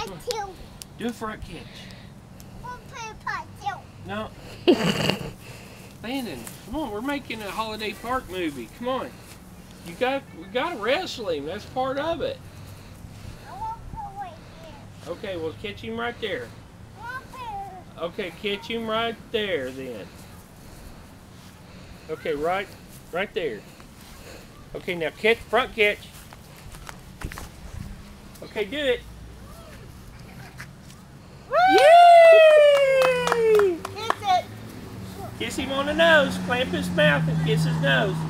Do a front catch. No. Landon, come on, we're making a holiday park movie. Come on. We gotta wrestle him. That's part of it. Okay, well catch him right there. Okay, catch him right there then. Okay, right there. Okay, now catch, front catch. Okay, do it. Yay! Kiss it. Kiss him on the nose. Clamp his mouth and kiss his nose.